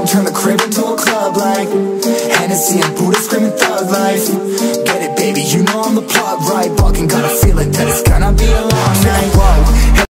turn the crib into a club like Hennessy and Buddha screaming thug life. Get it baby, you know I'm the plug, right? Fucking got a feeling